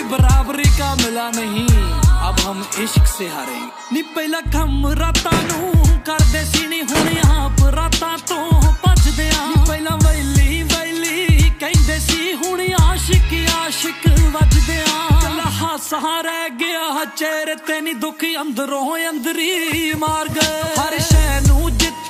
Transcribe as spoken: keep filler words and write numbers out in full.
बराबरी का मिला नहीं, अब हम इश्क से हारेंगे। नी पहला कम रातां नूं करदे सी नी हुण आप रातां तो भजदे आ। नी पहला वैली वैली कहंदे सी हुण आशिक आशिक वजदे आ। कला हासा रह गया चेहरे ते नी दुख अंदरों अंदरी मार गए। हर शै नूं जित